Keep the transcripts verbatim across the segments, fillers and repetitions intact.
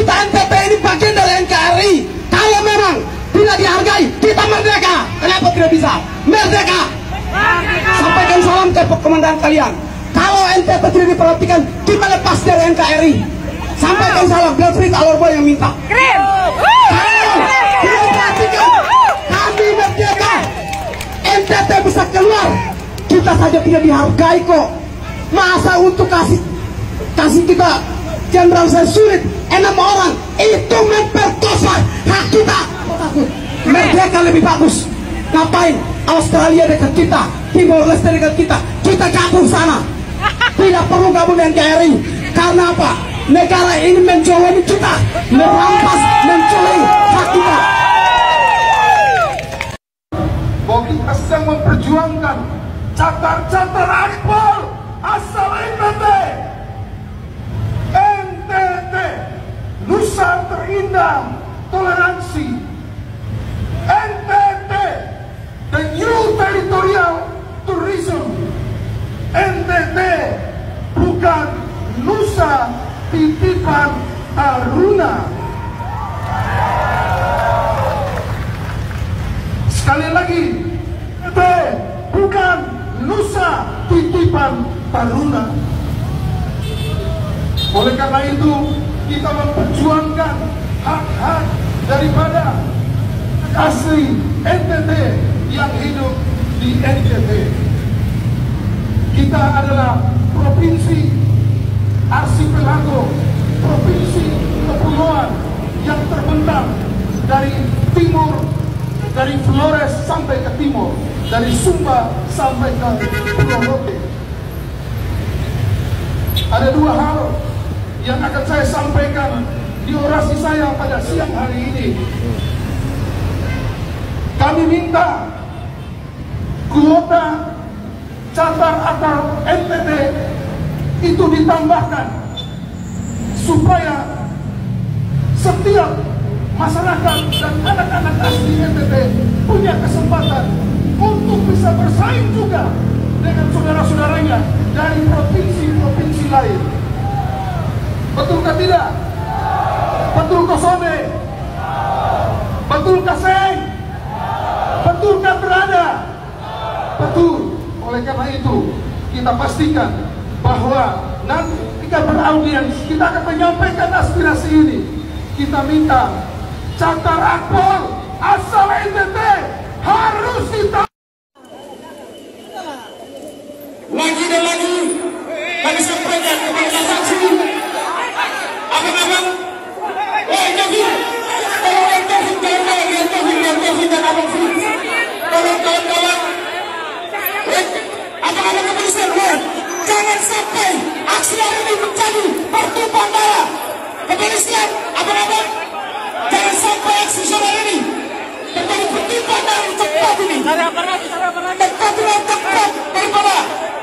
kita N T T ini bagian dari N K R I. Kalau memang tidak dihargai, kita merdeka. Kenapa tidak bisa? Merdeka. Sampaikan salam ke komandan kalian. Kalau N T T tidak diperhatikan, kita lepas dari N K R I. Sampaikan salam. Belfrit Alorboy yang minta. Keren. Kalau tidak diperhatikan, kami merdeka. N T T bisa keluar. Kita saja tidak dihargai kok. Masa untuk kasih kasih kita jenderal saya sulit enam orang itu memperkosa hak kita. Merdeka lebih bagus. Ngapain Australia dekat kita, Timor Leste dekat kita, kita gabung sana. Tidak perlu gabung dengan N K R I. Karena apa? Negara ini menjolimi kita, merampas, mencuri hak kita. Bahwa kita sedang memperjuangkan catar-catar akbar asal N T T. N T T, Nusa Terindah Toleransi. N T T, the New Territorial Tourism. N T T, bukan Nusa Titipan Taruna. Sekali lagi, N T T, bukan Nusa Titipan Taruna. Oleh karena itu, kita memperjuangkan hak-hak daripada asli N T T yang hidup di N T T. Kita adalah provinsi arsipelago, provinsi kepulauan yang terbentang dari timur, dari Flores sampai ke timur, dari Sumba sampai ke Pulau Rote. Ada dua hal yang akan saya sampaikan di orasi saya pada siang hari ini. Kami minta kuota catar akar N T T itu ditambahkan supaya setiap masyarakat dan anak-anak asli N T T punya kesempatan untuk bisa bersaing juga dengan saudara-saudaranya dari provinsi-provinsi lain. Betulkah tidak? Betulkah Sode? Betulkah Seng? Betulkah berada? Betul. Oleh karena itu, kita pastikan bahwa nanti ketika beraudiens, kita akan menyampaikan aspirasi ini. Kita minta catar akbar asal N T T harus ditambah. Lagi dan lagi kami sampaikan kepada saksi abang-abang, eh Jogi, tolong yang Taufik, kawan-kawan yang Taufik, yang Taufik dan abang Fritz, tolong kawan-kawan, abang-abang kepolisian, jangan sampai aksi hari ini menjadi pertumpahan darah. Kepolisian, abang-abang, jangan sampai aksi sore ini menjadi pertumpahan darah di tempat ini. Dekatilah tempat daripada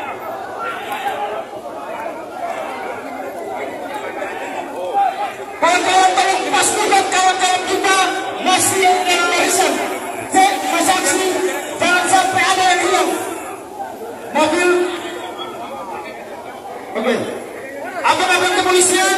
kawan-kawan, tolong pastikan kawan-kawan kita masih dalam barisan. Cek saksi, jangan sampai ada yang hilang. Mobil, oke. Abang-abang kepolisian,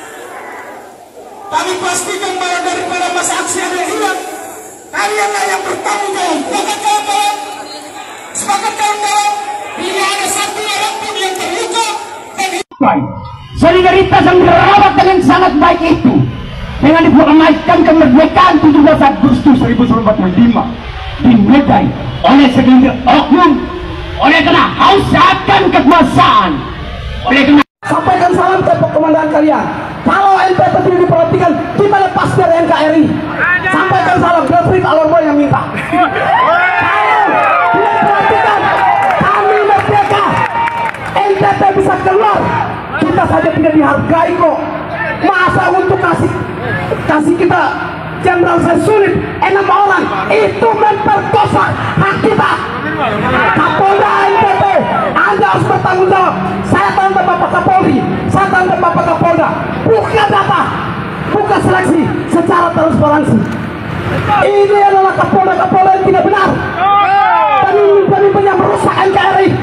kami pastikan bahwa daripada masa aksi ada yang hilang, kalianlah yang bertanggung jawab. Sepakat kawan-kawan? Sepakat kawan-kawan? Bila ada satu orang pun yang terluka dan hilang. Solidaritas yang dirawat dengan sangat baik itu dengan diproklamasikan kemerdekaan tujuh belas Agustus seribu sembilan ratus empat puluh lima dinodai oleh segelintir oknum, oleh karena haus akan kekuasaan, oleh karena sampaikan salam ke komandan kalian. Kalau N T T tidak diperhatikan, kita lepas dari N K R I. Sampaikan salam. Belfrit Alorboy yang minta. Kalau tidak diperhatikan, kami merdeka. N T T bisa keluar. Kita saja tidak dihargai kok. Masa untuk kasih kasih kita jenderal saya sulit enam orang itu memperkosa hak kita. Kapolda N T T, Anda harus bertanggung jawab. Saya tanda Bapak Kapolri, saya tanda Bapak Kapolda. Buka data, buka seleksi secara transparansi. Ini adalah Kapolda-Kapolda yang tidak benar. Pemimpin-pemimpin yang merusak N K R I,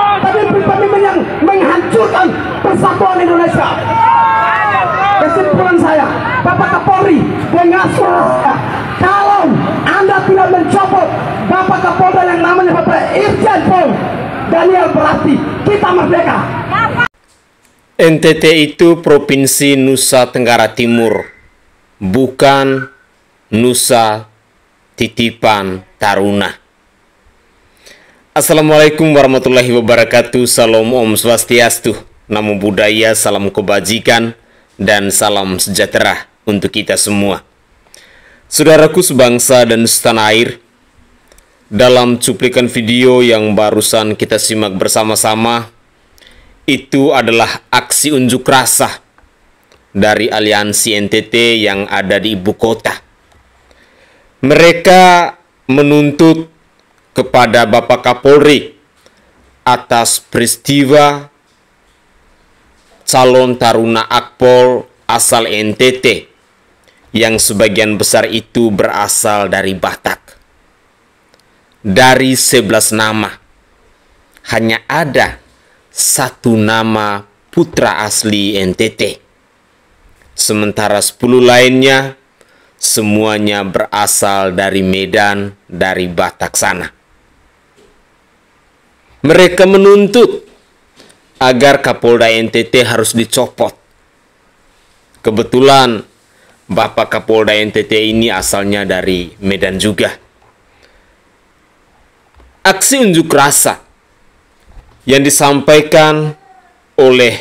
pemimpin-pemimpin yang menghancurkan persatuan Indonesia. Kesimpulan pertanyaan saya, Bapak Kapolri, dengan suara, kalau Anda tidak mencopot Bapak Kapolda yang namanya Bapak Irjen Pol Daniel Berarti, kita merdeka. N T T itu Provinsi Nusa Tenggara Timur, bukan Nusa Titipan Taruna. Assalamualaikum warahmatullahi wabarakatuh. Salam Om Swastiastu, Namo Buddhaya, salam kebajikan, dan salam sejahtera untuk kita semua. Saudaraku sebangsa dan setanah air, dalam cuplikan video yang barusan kita simak bersama-sama, itu adalah aksi unjuk rasa dari aliansi N T T yang ada di ibu kota. Mereka menuntut kepada Bapak Kapolri atas peristiwa calon Taruna Akpol asal N T T yang sebagian besar itu berasal dari Batak. Dari sebelas nama, hanya ada satu nama putra asli N T T. Sementara sepuluh lainnya semuanya berasal dari Medan, dari Batak sana. Mereka menuntut agar Kapolda N T T harus dicopot. Kebetulan Bapak Kapolda N T T ini asalnya dari Medan juga. Aksi unjuk rasa yang disampaikan oleh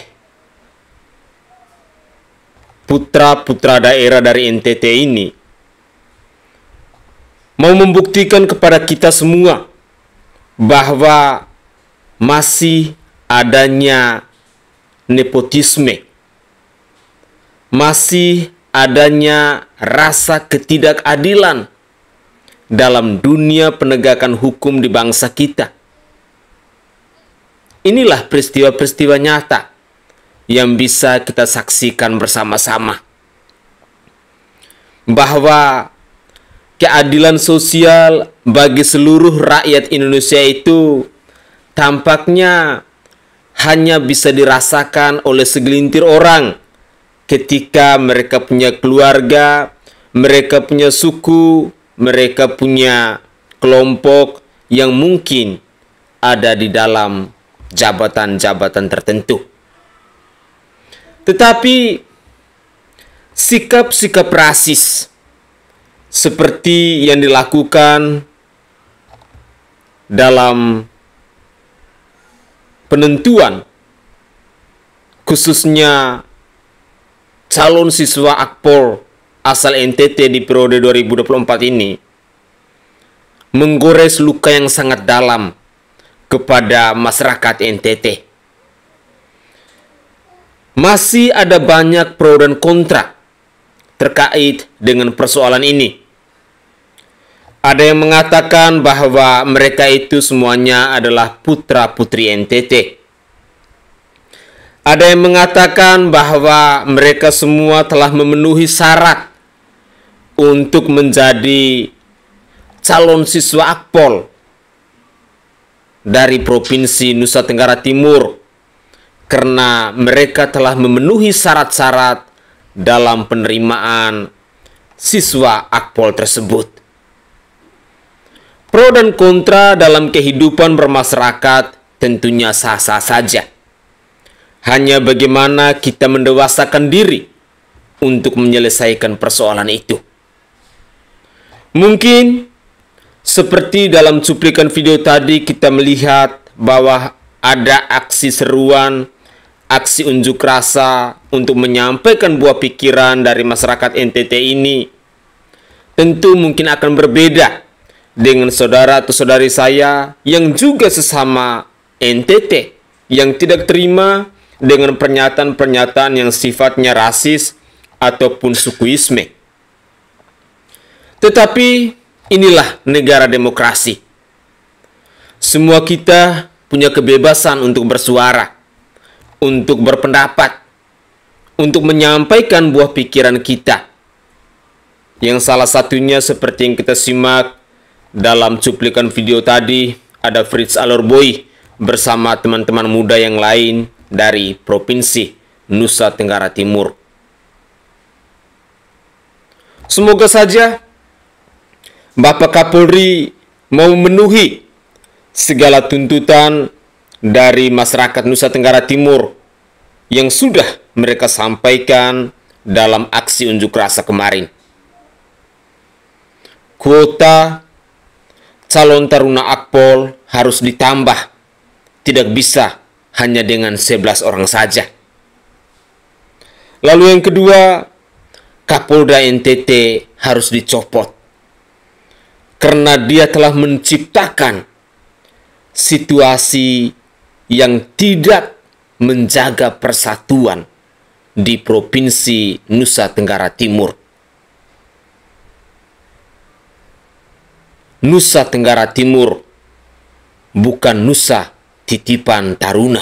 putra-putra daerah dari N T T ini mau membuktikan kepada kita semua bahwa masih adanya nepotisme, masih adanya rasa ketidakadilan dalam dunia penegakan hukum di bangsa kita. Inilah peristiwa-peristiwa nyata yang bisa kita saksikan bersama-sama. Bahwa keadilan sosial bagi seluruh rakyat Indonesia itu tampaknya hanya bisa dirasakan oleh segelintir orang ketika mereka punya keluarga, mereka punya suku, mereka punya kelompok yang mungkin ada di dalam jabatan-jabatan tertentu. Tetapi sikap-sikap rasis seperti yang dilakukan dalam penentuan khususnya calon siswa Akpol asal N T T di periode dua ribu dua puluh empat ini menggores luka yang sangat dalam kepada masyarakat N T T. Masih ada banyak pro dan kontra terkait dengan persoalan ini. Ada yang mengatakan bahwa mereka itu semuanya adalah putra-putri N T T. Ada yang mengatakan bahwa mereka semua telah memenuhi syarat untuk menjadi calon siswa Akpol dari Provinsi Nusa Tenggara Timur karena mereka telah memenuhi syarat-syarat dalam penerimaan siswa Akpol tersebut. Pro dan kontra dalam kehidupan bermasyarakat tentunya sah-sah saja. Hanya bagaimana kita mendewasakan diri untuk menyelesaikan persoalan itu. Mungkin seperti dalam cuplikan video tadi kita melihat bahwa ada aksi seruan, aksi unjuk rasa untuk menyampaikan buah pikiran dari masyarakat N T T ini. Tentu mungkin akan berbeda dengan saudara atau saudari saya yang juga sesama N T T yang tidak terima dengan pernyataan-pernyataan yang sifatnya rasis ataupun sukuisme. Tetapi inilah negara demokrasi. Semua kita punya kebebasan untuk bersuara, untuk berpendapat, untuk menyampaikan buah pikiran kita. Yang salah satunya seperti yang kita simak dalam cuplikan video tadi, ada Fritz Alorboy bersama teman-teman muda yang lain dari Provinsi Nusa Tenggara Timur. Semoga saja Bapak Kapolri mau memenuhi segala tuntutan dari masyarakat Nusa Tenggara Timur yang sudah mereka sampaikan dalam aksi unjuk rasa kemarin. Kuota calon taruna Akpol harus ditambah, tidak bisa hanya dengan sebelas orang saja. Lalu yang kedua, Kapolda N T T harus dicopot karena dia telah menciptakan situasi yang tidak menjaga persatuan di Provinsi Nusa Tenggara Timur. Nusa Tenggara Timur bukan Nusa titipan taruna.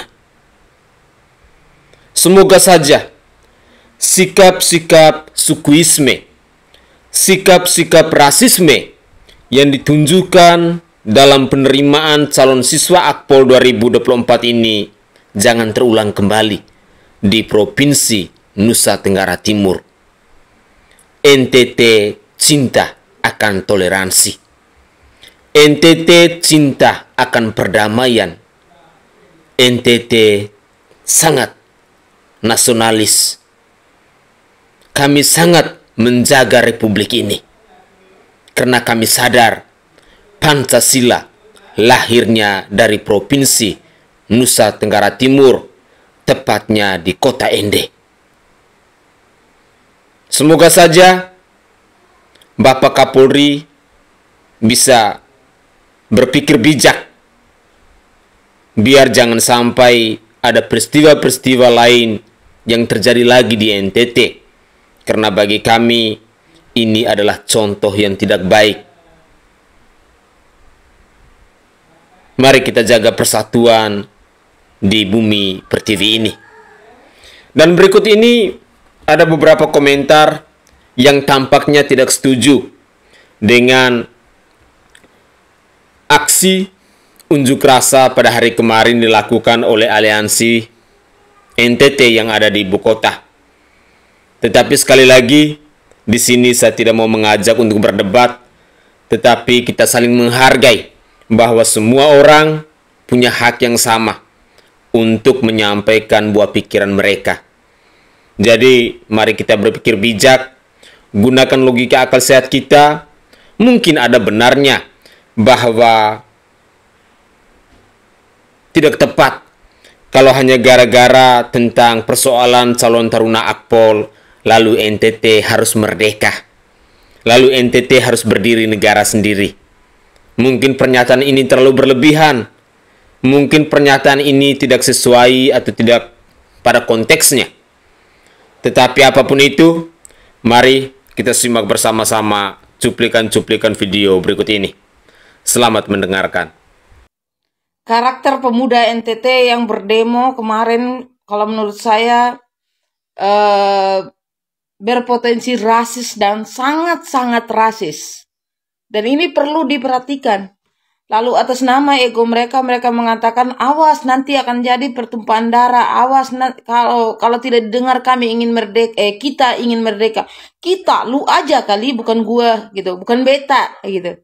Semoga saja sikap-sikap sukuisme, sikap-sikap rasisme yang ditunjukkan dalam penerimaan calon siswa Akpol dua ribu dua puluh empat ini jangan terulang kembali di Provinsi Nusa Tenggara Timur. N T T cinta akan toleransi. N T T cinta akan perdamaian. N T T sangat nasionalis. Kami sangat menjaga republik ini karena kami sadar Pancasila lahirnya dari Provinsi Nusa Tenggara Timur, tepatnya di Kota Ende. Semoga saja Bapak Kapolri bisa berpikir bijak, biar jangan sampai ada peristiwa-peristiwa lain yang terjadi lagi di N T T. Karena bagi kami ini adalah contoh yang tidak baik. Mari kita jaga persatuan di bumi pertiwi ini. Dan berikut ini ada beberapa komentar yang tampaknya tidak setuju dengan aksi unjuk rasa pada hari kemarin dilakukan oleh aliansi N T T yang ada di ibu kota. Tetapi sekali lagi, di sini saya tidak mau mengajak untuk berdebat, tetapi kita saling menghargai bahwa semua orang punya hak yang sama untuk menyampaikan buah pikiran mereka. Jadi, mari kita berpikir bijak, gunakan logika akal sehat kita. Mungkin ada benarnya bahwa tidak tepat kalau hanya gara-gara tentang persoalan calon taruna Akpol, lalu N T T harus merdeka. Lalu N T T harus berdiri negara sendiri. Mungkin pernyataan ini terlalu berlebihan. Mungkin pernyataan ini tidak sesuai atau tidak pada konteksnya. Tetapi apapun itu, mari kita simak bersama-sama cuplikan-cuplikan video berikut ini. Selamat mendengarkan. Karakter pemuda N T T yang berdemo kemarin, kalau menurut saya eh, berpotensi rasis dan sangat-sangat rasis. Dan ini perlu diperhatikan. Lalu atas nama ego mereka, mereka mengatakan, awas nanti akan jadi pertumpahan darah, awas kalau kalau tidak didengar kami ingin merdeka, eh kita ingin merdeka. Kita, lu aja kali, bukan gua gitu, bukan beta gitu.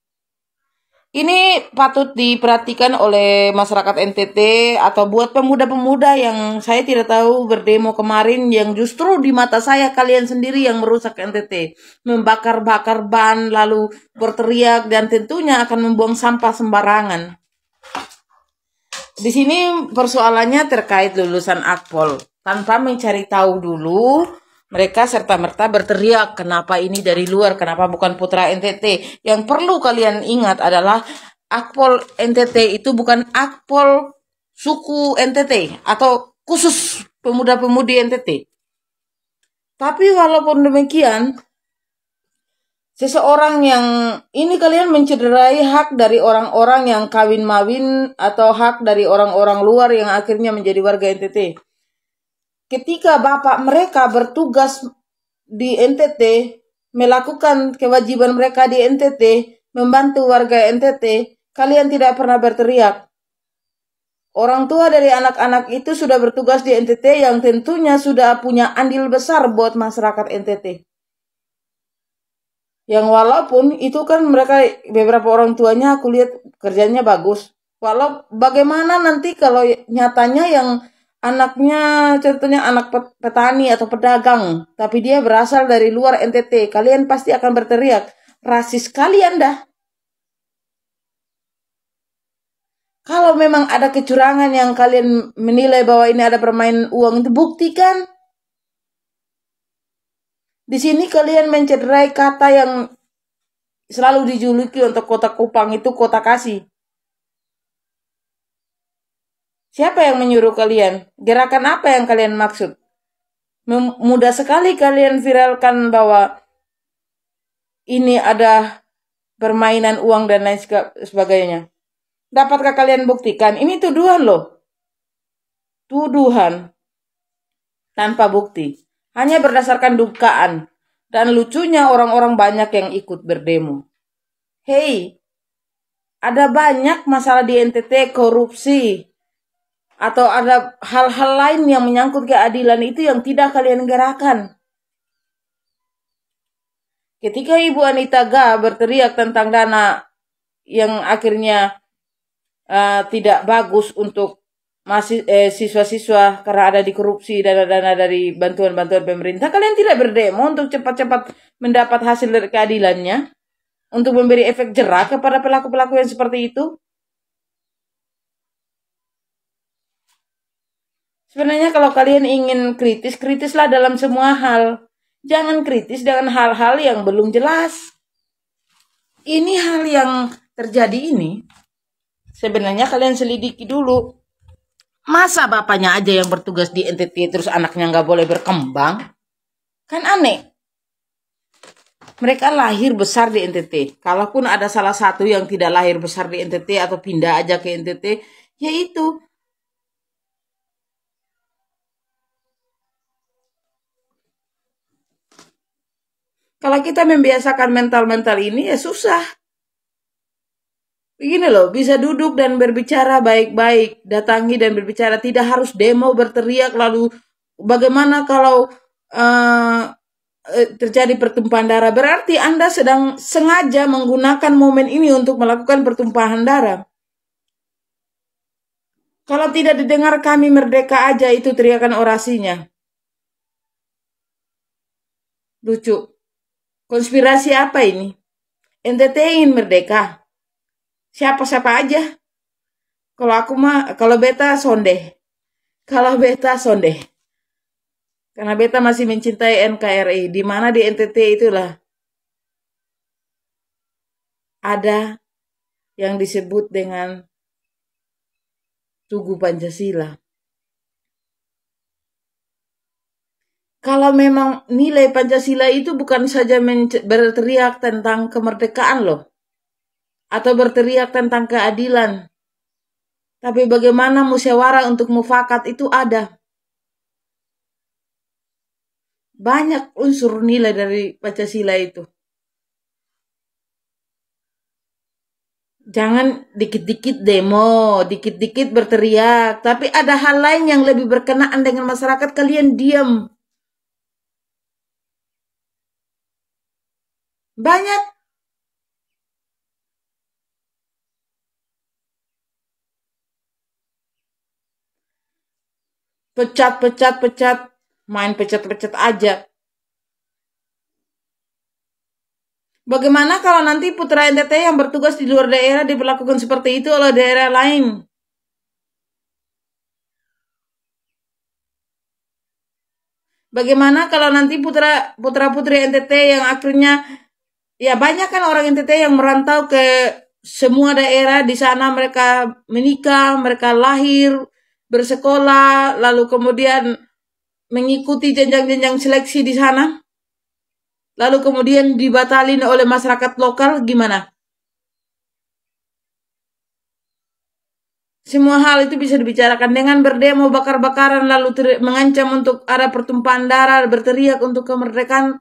Ini patut diperhatikan oleh masyarakat N T T atau buat pemuda-pemuda yang saya tidak tahu berdemo kemarin, yang justru di mata saya kalian sendiri yang merusak N T T. Membakar-bakar ban lalu berteriak dan tentunya akan membuang sampah sembarangan. Di sini persoalannya terkait lulusan Akpol. Tanpa mencari tahu dulu, mereka serta-merta berteriak, kenapa ini dari luar, kenapa bukan putra N T T. Yang perlu kalian ingat adalah Akpol N T T itu bukan Akpol suku N T T atau khusus pemuda-pemudi N T T. Tapi walaupun demikian, seseorang yang ini kalian mencederai hak dari orang-orang yang kawin-mawin atau hak dari orang-orang luar yang akhirnya menjadi warga N T T. Ketika bapak mereka bertugas di N T T, melakukan kewajiban mereka di N T T, membantu warga N T T, kalian tidak pernah berteriak. Orang tua dari anak-anak itu sudah bertugas di N T T yang tentunya sudah punya andil besar buat masyarakat N T T. Yang walaupun itu kan mereka beberapa orang tuanya aku lihat kerjanya bagus. Walau bagaimana nanti kalau nyatanya yang anaknya contohnya anak petani atau pedagang, tapi dia berasal dari luar N T T, kalian pasti akan berteriak, rasis kalian dah. Kalau memang ada kecurangan yang kalian menilai bahwa ini ada permainan uang, itu buktikan. Di sini kalian mencederai kata yang selalu dijuluki untuk kota Kupang itu kota kasih. Siapa yang menyuruh kalian? Gerakan apa yang kalian maksud? Mudah sekali kalian viralkan bahwa ini ada permainan uang dan lain sebagainya. Dapatkah kalian buktikan? Ini tuduhan loh. Tuduhan. Tanpa bukti. Hanya berdasarkan dugaan. Dan lucunya orang-orang banyak yang ikut berdemo. Hei, ada banyak masalah di N T T, korupsi. Atau ada hal-hal lain yang menyangkut keadilan itu yang tidak kalian gerakan. Ketika Ibu Anita Ga berteriak tentang dana yang akhirnya uh, tidak bagus untuk masih eh, siswa-siswa karena ada dikorupsi dana-dana dari bantuan-bantuan pemerintah, kalian tidak berdemo untuk cepat-cepat mendapat hasil dari keadilannya, untuk memberi efek jera kepada pelaku-pelaku yang seperti itu. Sebenarnya kalau kalian ingin kritis, kritislah dalam semua hal. Jangan kritis dengan hal-hal yang belum jelas. Ini hal yang terjadi ini, sebenarnya kalian selidiki dulu. Masa bapaknya aja yang bertugas di N T T terus anaknya nggak boleh berkembang? Kan aneh. Mereka lahir besar di N T T. Kalaupun ada salah satu yang tidak lahir besar di N T T atau pindah aja ke N T T, yaitu kalau kita membiasakan mental-mental ini ya susah. Begini loh, bisa duduk dan berbicara baik-baik, datangi dan berbicara, tidak harus demo berteriak. Lalu bagaimana kalau uh, terjadi pertumpahan darah? Berarti Anda sedang sengaja menggunakan momen ini untuk melakukan pertumpahan darah. Kalau tidak didengar kami merdeka aja, itu teriakan orasinya. Lucu. Konspirasi apa ini? N T T ingin merdeka. Siapa-siapa aja. Kalau aku mah, kalau beta sonde. Kalau beta sonde. Karena beta masih mencintai N K R I. Di mana di N T T itulah ada yang disebut dengan Tugu Pancasila. Kalau memang nilai Pancasila itu bukan saja berteriak tentang kemerdekaan loh. Atau berteriak tentang keadilan. Tapi bagaimana musyawarah untuk mufakat itu ada. Banyak unsur nilai dari Pancasila itu. Jangan dikit-dikit demo, dikit-dikit berteriak. Tapi ada hal lain yang lebih berkenaan dengan masyarakat, kalian diam. Banyak. Pecat, pecat, pecat. Main pecat-pecat aja. Bagaimana kalau nanti putra N T T yang bertugas di luar daerah diperlakukan seperti itu oleh daerah lain? Bagaimana kalau nanti putra putra-putri N T T yang akhirnya, ya banyak kan orang N T T yang merantau ke semua daerah, di sana mereka menikah, mereka lahir, bersekolah, lalu kemudian mengikuti jenjang-jenjang seleksi di sana, lalu kemudian dibatalin oleh masyarakat lokal, gimana? Semua hal itu bisa dibicarakan dengan berdemo, bakar-bakaran, lalu mengancam untuk ada pertumpahan darah, berteriak untuk kemerdekaan.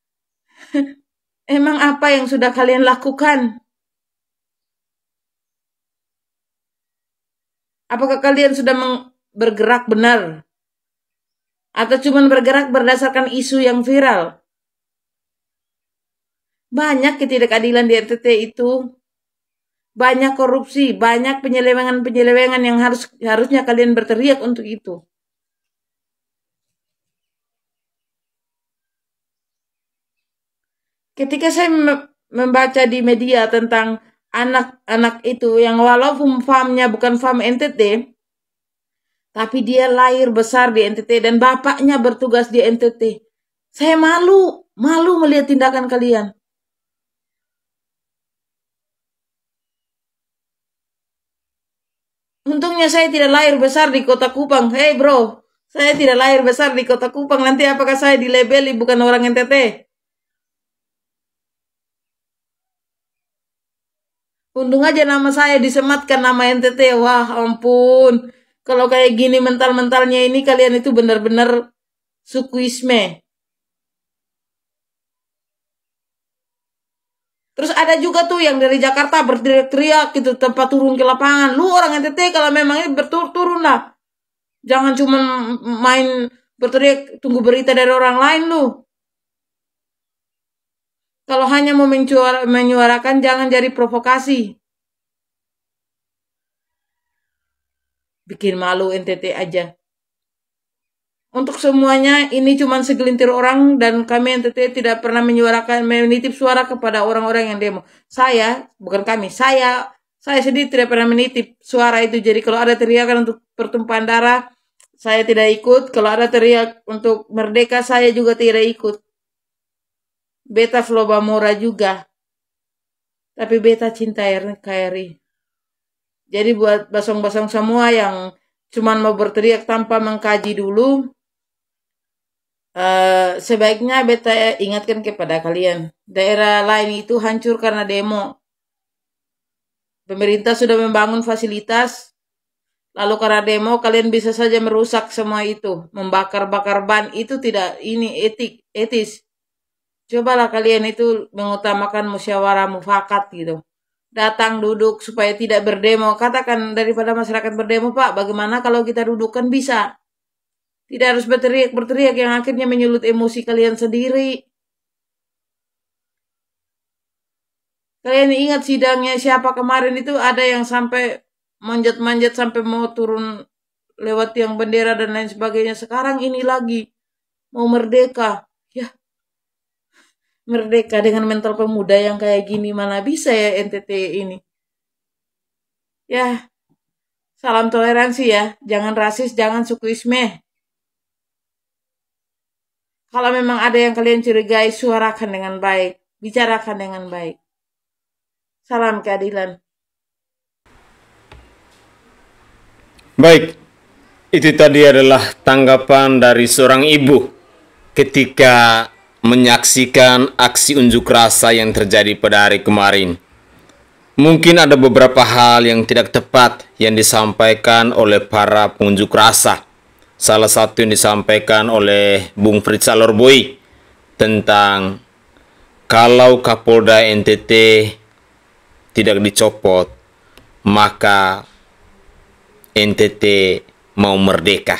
Emang apa yang sudah kalian lakukan? Apakah kalian sudah bergerak benar? Atau cuma bergerak berdasarkan isu yang viral? Banyak ketidakadilan di N T T itu. Banyak korupsi, banyak penyelewengan-penyelewengan yang harus harusnya kalian berteriak untuk itu. Ketika saya membaca di media tentang anak-anak itu yang walaupun farmnya bukan farm N T T, tapi dia lahir besar di N T T dan bapaknya bertugas di N T T. Saya malu, malu melihat tindakan kalian. Untungnya saya tidak lahir besar di kota Kupang. Hei bro, saya tidak lahir besar di kota Kupang. Nanti apakah saya dilabeli bukan orang N T T? Untung aja nama saya disematkan nama N T T. Wah ampun. Kalau kayak gini mental-mentalnya ini kalian itu benar-benar sukuisme. Terus ada juga tuh yang dari Jakarta berteriak-teriak gitu tempat turun ke lapangan. Lu orang N T T kalau memangnya berturun lah. Jangan cuma main berteriak tunggu berita dari orang lain lu. Kalau hanya mau menyuarakan jangan jadi provokasi. Bikin malu N T T aja. Untuk semuanya ini cuma segelintir orang dan kami N T T tidak pernah menyuarakan menitip suara kepada orang-orang yang demo. Saya, bukan kami, saya saya sendiri tidak pernah menitip suara itu. Jadi kalau ada teriakan untuk pertumpahan darah, saya tidak ikut. Kalau ada teriak untuk merdeka, saya juga tidak ikut. Beta Flobamora juga. Tapi beta cinta N K R I. Jadi buat basong-basong semua yang cuma mau berteriak tanpa mengkaji dulu, Uh, sebaiknya beta ingatkan kepada kalian, daerah lain itu hancur karena demo. Pemerintah sudah membangun fasilitas, lalu karena demo kalian bisa saja merusak semua itu, membakar-bakar ban itu tidak ini etik, etis. Cobalah kalian itu mengutamakan musyawarah mufakat gitu. Datang duduk supaya tidak berdemo. Katakan daripada masyarakat berdemo, Pak, bagaimana kalau kita dudukkan bisa? Tidak harus berteriak-berteriak yang akhirnya menyulut emosi kalian sendiri. Kalian ingat sidangnya siapa kemarin itu ada yang sampai manjat-manjat sampai mau turun lewat tiang bendera dan lain sebagainya. Sekarang ini lagi mau merdeka. Ya, merdeka dengan mental pemuda yang kayak gini mana bisa ya N T T ini. Ya, salam toleransi ya. Jangan rasis, jangan sukuisme. Kalau memang ada yang kalian curigai, suarakan dengan baik. Bicarakan dengan baik. Salam keadilan. Baik, itu tadi adalah tanggapan dari seorang ibu ketika menyaksikan aksi unjuk rasa yang terjadi pada hari kemarin. Mungkin ada beberapa hal yang tidak tepat yang disampaikan oleh para pengunjuk rasa. Salah satu yang disampaikan oleh Bung Fritz Alorboy tentang kalau Kapolda N T T tidak dicopot, maka N T T mau merdeka.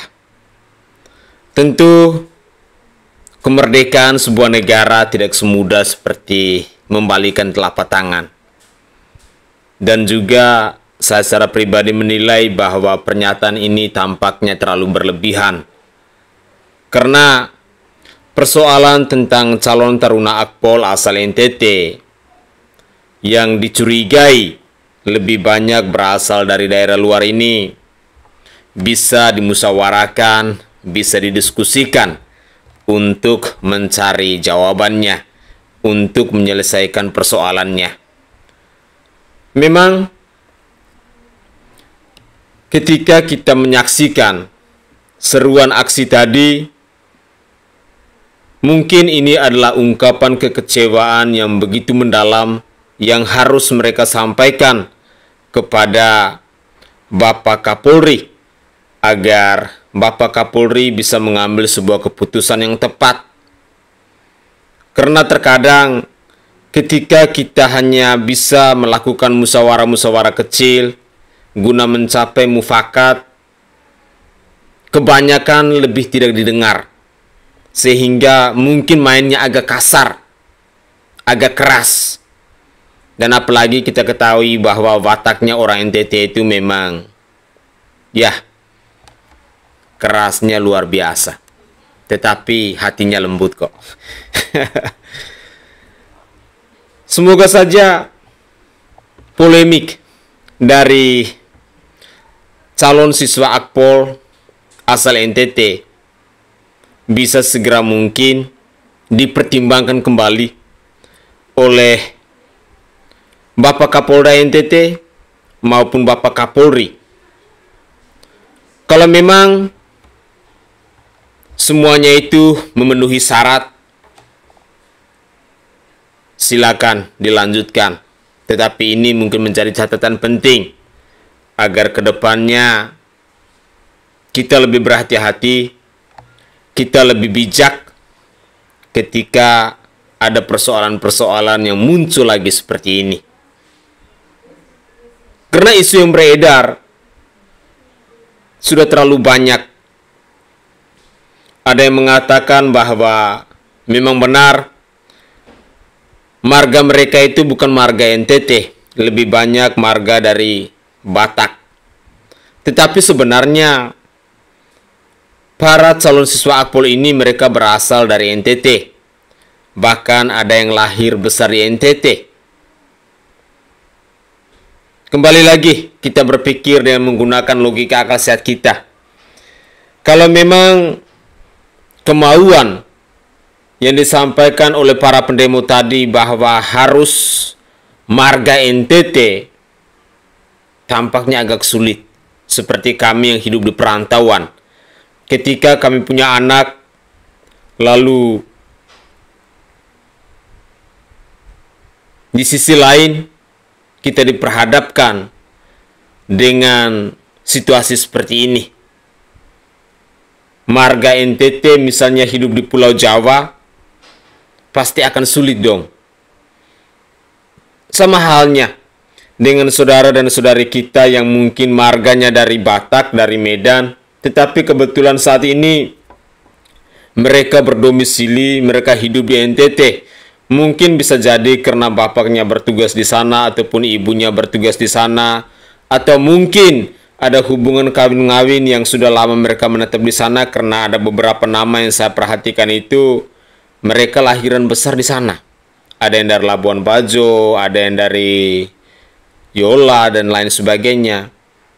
Tentu kemerdekaan sebuah negara tidak semudah seperti membalikan telapak tangan. Dan juga saya secara pribadi menilai bahwa pernyataan ini tampaknya terlalu berlebihan. Karena persoalan tentang calon taruna Akpol asal N T T yang dicurigai lebih banyak berasal dari daerah luar ini bisa dimusyawarahkan, bisa didiskusikan untuk mencari jawabannya, untuk menyelesaikan persoalannya. Memang ketika kita menyaksikan seruan aksi tadi, mungkin ini adalah ungkapan kekecewaan yang begitu mendalam yang harus mereka sampaikan kepada Bapak Kapolri agar Bapak Kapolri bisa mengambil sebuah keputusan yang tepat. Karena terkadang ketika kita hanya bisa melakukan musyawarah-musyawarah kecil guna mencapai mufakat, kebanyakan lebih tidak didengar, sehingga mungkin mainnya agak kasar agak keras. Dan apalagi kita ketahui bahwa wataknya orang N T T itu memang, ya, kerasnya luar biasa. Tetapi hatinya lembut kok. Semoga saja polemik dari calon siswa Akpol asal N T T bisa segera mungkin dipertimbangkan kembali oleh Bapak Kapolda N T T maupun Bapak Kapolri. Kalau memang semuanya itu memenuhi syarat, silakan dilanjutkan. Tetapi ini mungkin menjadi catatan penting agar kedepannya kita lebih berhati-hati, kita lebih bijak ketika ada persoalan-persoalan yang muncul lagi seperti ini. Karena isu yang beredar sudah terlalu banyak. Ada yang mengatakan bahwa memang benar marga mereka itu bukan marga N T T, lebih banyak marga dari Batak. Tetapi sebenarnya para calon siswa Akpol ini mereka berasal dari N T T. Bahkan ada yang lahir besar di N T T. Kembali lagi kita berpikir dengan menggunakan logika akal sehat kita. Kalau memang kemauan yang disampaikan oleh para pendemo tadi bahwa harus marga N T T, tampaknya agak sulit. Seperti kami yang hidup di perantauan. Ketika kami punya anak, lalu di sisi lain kita diperhadapkan dengan situasi seperti ini. Marga N T T misalnya hidup di Pulau Jawa, pasti akan sulit dong. Sama halnya dengan saudara dan saudari kita yang mungkin marganya dari Batak, dari Medan, tetapi kebetulan saat ini mereka berdomisili, mereka hidup di N T T. Mungkin bisa jadi karena bapaknya bertugas di sana ataupun ibunya bertugas di sana, atau mungkin ada hubungan kawin-ngawin yang sudah lama mereka menetap di sana karena ada beberapa nama yang saya perhatikan itu mereka lahiran besar di sana. Ada yang dari Labuan Bajo, ada yang dari Yola dan lain sebagainya.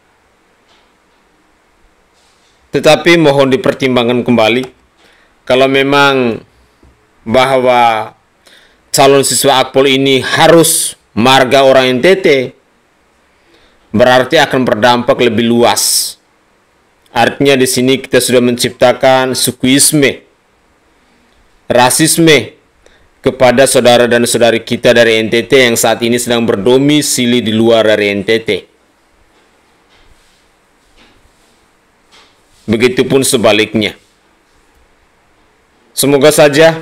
Tetapi mohon dipertimbangkan kembali kalau memang bahwa calon siswa Akpol ini harus marga orang N T T, berarti akan berdampak lebih luas. Artinya di sini kita sudah menciptakan sukuisme, rasisme kepada saudara dan saudari kita dari N T T yang saat ini sedang berdomisili di luar dari N T T. Begitupun sebaliknya. Semoga saja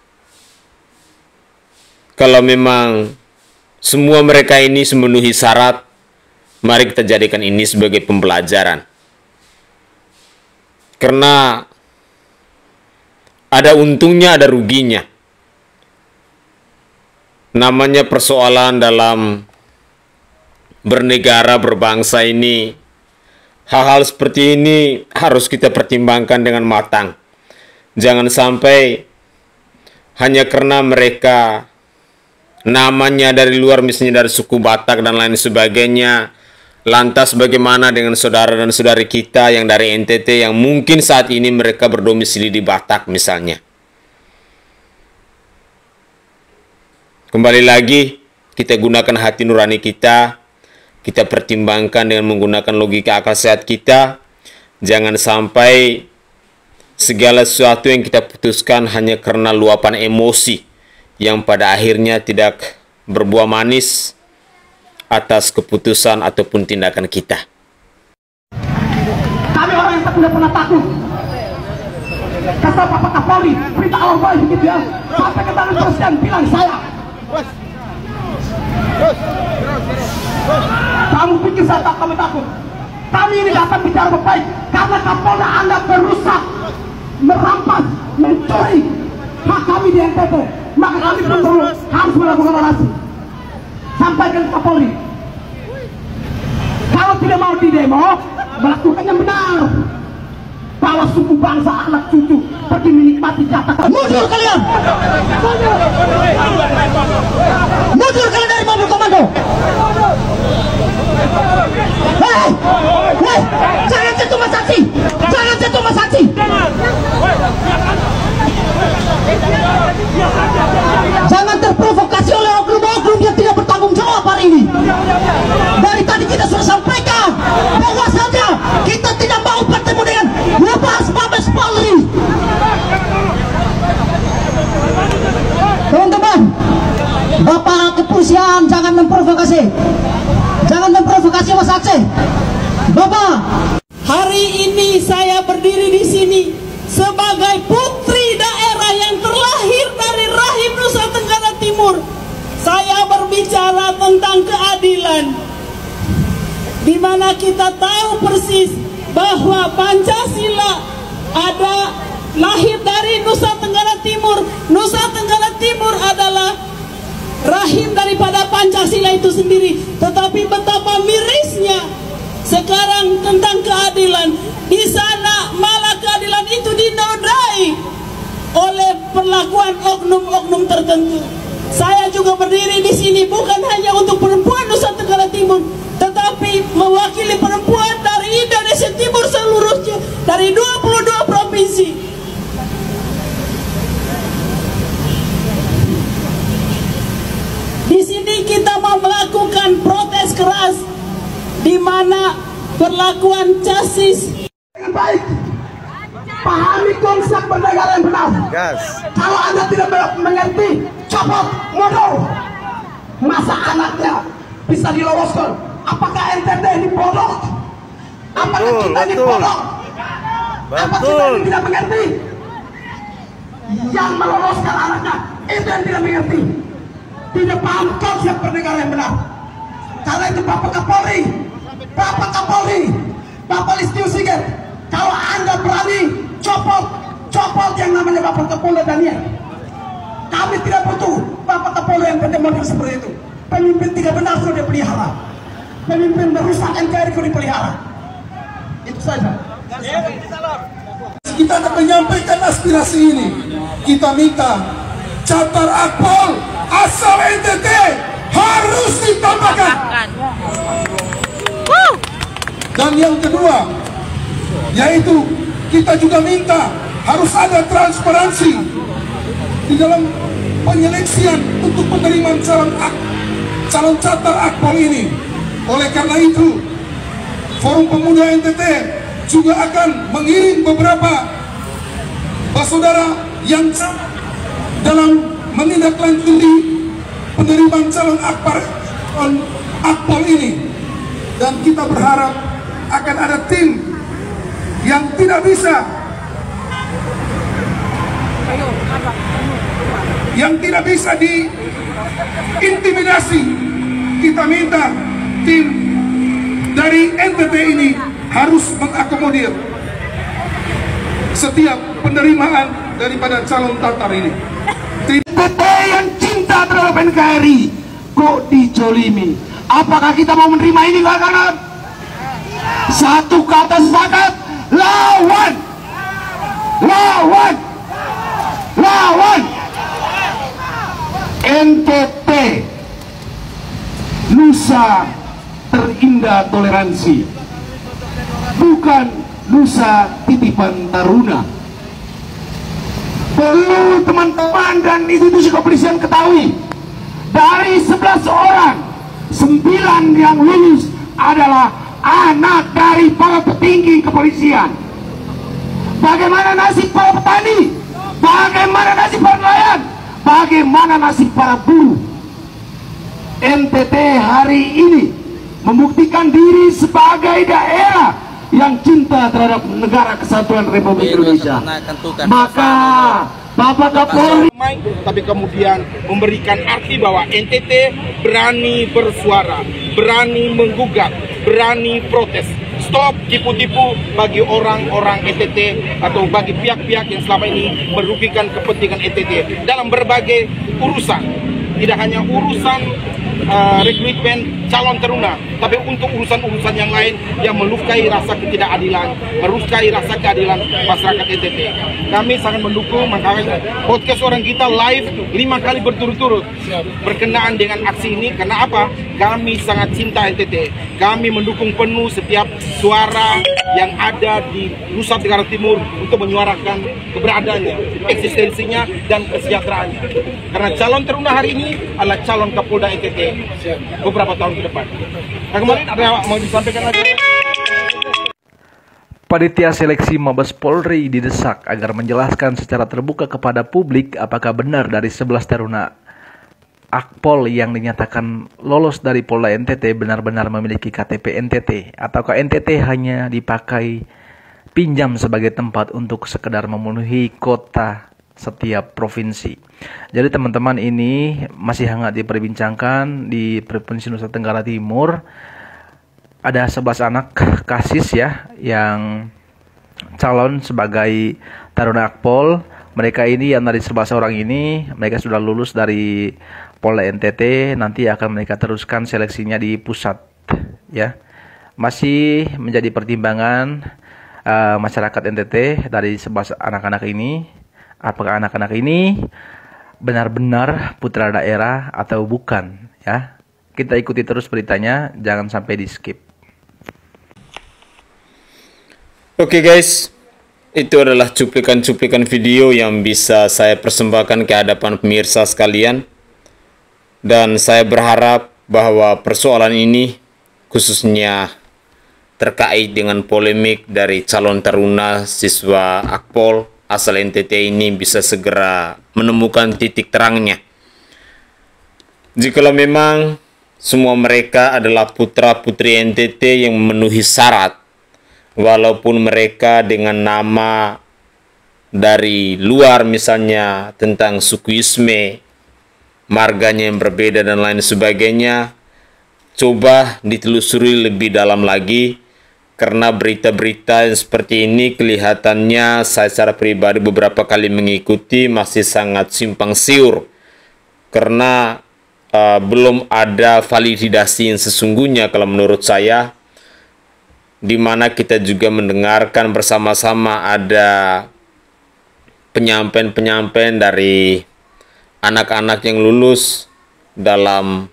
kalau memang semua mereka ini memenuhi syarat, mari kita jadikan ini sebagai pembelajaran. Karena ada untungnya, ada ruginya. Namanya persoalan dalam bernegara, berbangsa ini, hal-hal seperti ini harus kita pertimbangkan dengan matang. Jangan sampai hanya karena mereka namanya dari luar, misalnya dari suku Batak dan lain sebagainya, lantas bagaimana dengan saudara dan saudari kita yang dari N T T yang mungkin saat ini mereka berdomisili di Batak misalnya. Kembali lagi, kita gunakan hati nurani kita, kita pertimbangkan dengan menggunakan logika akal sehat kita. Jangan sampai segala sesuatu yang kita putuskan hanya karena luapan emosi yang pada akhirnya tidak berbuah manis atas keputusan ataupun tindakan kita. Kami orang yang tak pernah pernah takut. Kata Bapak Kapolri, berita alam baik begitu ya. Sampai ke tangan presiden bilang saya. Kamu pikir saya tak kami takut? Kami ini datang bicara baik karena Kapolda Anda berusaha merampas, mencuri hak kami di N T T, maka kami pun perlu harus melakukan orasi. Sampaikan ke Kapolri. Kalau tidak mau di demo, melakukan yang benar. Bawa suku bangsa anak cucu pergi menikmati jatah. Mundur kalian! Mundur! Mundur kalian dari mobil komando! Hei! Hei! Jangan sentuh Mas Saksi! Jangan sentuh Mas Saksi! Jangan terprovokasi oleh oknum-oknum yang tidak bertanggung jawab hari ini. Dari tadi kita sudah sampaikan bahwasanya kita tidak mau bertemu dengan Wapas Mabes Polri. Teman-teman, Bapak Kepolisian jangan memprovokasi. Jangan memprovokasi Mas Aceh. Bapak, hari ini saya berdiri di sini sebagai putri daerah yang terlahir dari rahim Nusa Tenggara Timur. Saya berbicara tentang keadilan, di mana kita tahu persis bahwa Pancasila ada lahir dari Nusa Tenggara Timur. Nusa Tenggara Timur adalah rahim daripada Pancasila itu sendiri. Tetapi betapa mirisnya sekarang tentang keadilan, di sana malah keadilan itu dinodai oleh perlakuan oknum-oknum tertentu. Saya juga berdiri di sini bukan hanya untuk perempuan Nusa Tenggara Timur, tetapi mewakili perempuan dari Indonesia Timur seluruhnya, dari dua puluh dua provinsi. Di sini kita mau melakukan protes keras, di mana perlakuan casis dengan baik. Pahami konsep bernegara yang benar. Gas. Kalau Anda tidak mengerti, copot, mundur. Masa anaknya bisa diloloskan? Apakah N T T ini bodoh? Apakah betul, kita ini bodoh? Apa kita ini tidak mengerti? Yang meloloskan anaknya itu yang tidak mengerti, tidak paham konsep bernegara yang benar. Karena itu Bapak Kapolri, Bapak Kapolri, Bapak Listio Sigit, kalau Anda berani copot, copot yang namanya Bapak Kapolda Daniel. Kami tidak butuh Bapak Kapolda yang model seperti itu. Pemimpin tidak benar sudah dipelihara. Pemimpin merusak N K R I sudah dipelihara. Itu saja. Kita akan menyampaikan aspirasi ini. Kita minta Catar Akpol asal N T T harus ditambahkan. Dan yang kedua, yaitu kita juga minta harus ada transparansi di dalam penyeleksian untuk penerimaan calon ak calon Catar Akpol ini. Oleh karena itu, Forum Pemuda N T T juga akan mengirim beberapa saudara yang dalam menindaklanjuti penerimaan calon akpar Akpol ini. Dan kita berharap akan ada tim yang tidak bisa yang tidak bisa diintimidasi. Kita minta tim dari N T T ini harus mengakomodir setiap penerimaan daripada calon Tatar ini. N T T yang cinta terhadap N K R I kok dijolimi. Apakah kita mau menerima ini kawan-kawan? Satu kata sepakat, lawan, lawan, lawan. N T T, Nusa terindah toleransi, bukan Nusa titipan taruna. Perlu teman-teman dan institusi kepolisian ketahui, dari sebelas orang, sembilan yang lulus adalah anak dari para petinggi kepolisian. Bagaimana nasib para petani? Bagaimana nasib para nelayan? Bagaimana nasib para buruh? N T T hari ini membuktikan diri sebagai daerah yang cinta terhadap negara kesatuan Republik Indonesia. Maka Bapak Kapolri, tapi kemudian memberikan arti bahwa N T T berani bersuara, berani menggugat, berani protes. Stop tipu-tipu bagi orang-orang N T T atau bagi pihak-pihak yang selama ini merugikan kepentingan N T T dalam berbagai urusan. Tidak hanya urusan uh, rekrutmen calon taruna, tapi untuk urusan-urusan yang lain yang melukai rasa ketidakadilan, melukai rasa keadilan masyarakat N T T. Kami sangat mendukung, makanya podcast orang kita live lima kali berturut-turut berkenaan dengan aksi ini. Karena apa? Kami sangat cinta N T T. Kami mendukung penuh setiap suara yang ada di Nusa Tenggara Timur untuk menyuarakan keberadaannya, eksistensinya, dan kesejahteraannya. Karena calon taruna hari ini adalah calon Kapolda N T T beberapa tahun ke depan. Nah, kemarin ada mau disampaikan lagi. Panitia seleksi Mabes Polri didesak agar menjelaskan secara terbuka kepada publik apakah benar dari sebelas taruna Akpol yang dinyatakan lolos dari Polda N T T benar-benar memiliki K T P N T T, ataukah N T T hanya dipakai pinjam sebagai tempat untuk sekedar memenuhi kota setiap provinsi. Jadi teman-teman, ini masih hangat diperbincangkan di Provinsi Nusa Tenggara Timur. Ada sebelas anak kasis ya yang calon sebagai taruna Akpol. Mereka ini yang dari sebelas orang ini, mereka sudah lulus dari Polda N T T, nanti akan mereka teruskan seleksinya di pusat ya. Masih menjadi pertimbangan uh, masyarakat N T T dari sebelas anak-anak ini, apakah anak-anak ini benar-benar putra daerah atau bukan ya. Kita ikuti terus beritanya, jangan sampai di skip. Oke guys, itu adalah cuplikan-cuplikan video yang bisa saya persembahkan ke hadapan pemirsa sekalian. Dan saya berharap bahwa persoalan ini, khususnya terkait dengan polemik dari calon taruna siswa Akpol asal N T T ini, bisa segera menemukan titik terangnya. Jikalau memang semua mereka adalah putra-putri N T T yang memenuhi syarat, walaupun mereka dengan nama dari luar, misalnya tentang sukuisme, marganya yang berbeda dan lain sebagainya, coba ditelusuri lebih dalam lagi. Karena berita-berita yang seperti ini kelihatannya saya secara pribadi beberapa kali mengikuti masih sangat simpang siur. Karena uh, belum ada validasi yang sesungguhnya kalau menurut saya, di mana kita juga mendengarkan bersama-sama ada penyampaian-penyampaian dari anak-anak yang lulus dalam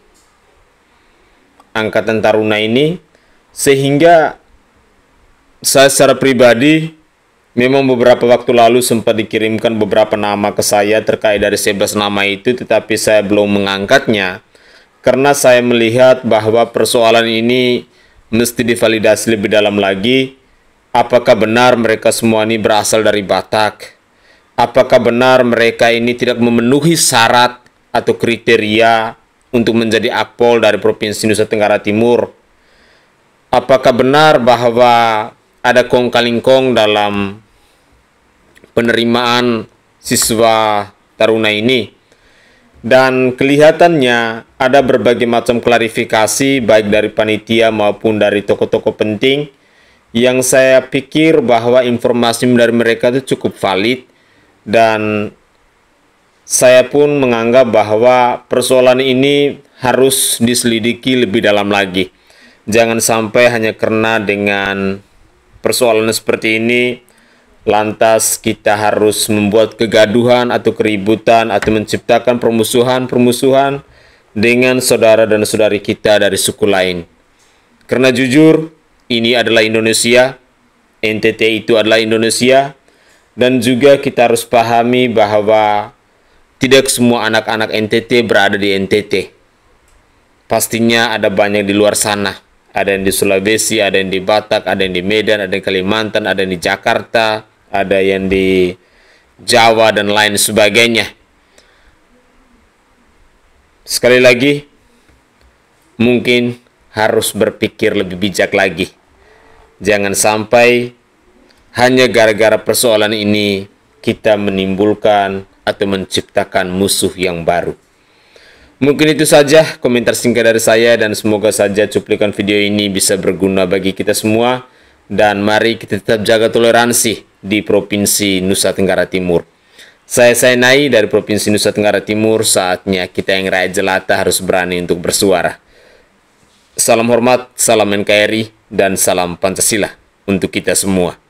angkatan taruna ini, sehingga saya secara pribadi memang beberapa waktu lalu sempat dikirimkan beberapa nama ke saya terkait dari sebelas nama itu, tetapi saya belum mengangkatnya karena saya melihat bahwa persoalan ini mesti divalidasi lebih dalam lagi. Apakah benar mereka semua ini berasal dari Batak? Apakah benar mereka ini tidak memenuhi syarat atau kriteria untuk menjadi Akpol dari Provinsi Nusa Tenggara Timur? Apakah benar bahwa ada kong-kalingkong dalam penerimaan siswa taruna ini? Dan kelihatannya ada berbagai macam klarifikasi baik dari panitia maupun dari tokoh-tokoh penting yang saya pikir bahwa informasi dari mereka itu cukup valid, dan saya pun menganggap bahwa persoalan ini harus diselidiki lebih dalam lagi. Jangan sampai hanya karena dengan persoalan seperti ini lantas kita harus membuat kegaduhan atau keributan atau menciptakan permusuhan-permusuhan dengan saudara dan saudari kita dari suku lain. Karena jujur, ini adalah Indonesia, N T T itu adalah Indonesia, dan juga kita harus pahami bahwa tidak semua anak-anak N T T berada di N T T. Pastinya ada banyak di luar sana. Ada yang di Sulawesi, ada yang di Batak, ada yang di Medan, ada yang di Kalimantan, ada yang di Jakarta, ada yang di Jawa, dan lain sebagainya. Sekali lagi, mungkin harus berpikir lebih bijak lagi. Jangan sampai hanya gara-gara persoalan ini kita menimbulkan atau menciptakan musuh yang baru. Mungkin itu saja komentar singkat dari saya, dan semoga saja cuplikan video ini bisa berguna bagi kita semua. dan mari kita tetap jaga toleransi di Provinsi Nusa Tenggara Timur. Saya Sainai dari Provinsi Nusa Tenggara Timur, saatnya kita yang rakyat jelata harus berani untuk bersuara. Salam hormat, salam N K R I, dan salam Pancasila untuk kita semua.